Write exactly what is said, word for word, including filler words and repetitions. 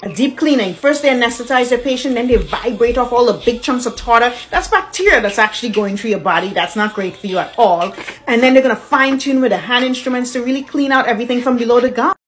A deep cleaning. First they anesthetize the patient, then they vibrate off all the big chunks of tartar. That's bacteria that's actually going through your body. That's not great for you at all. And then they're going to fine tune with the hand instruments to really clean out everything from below the gum.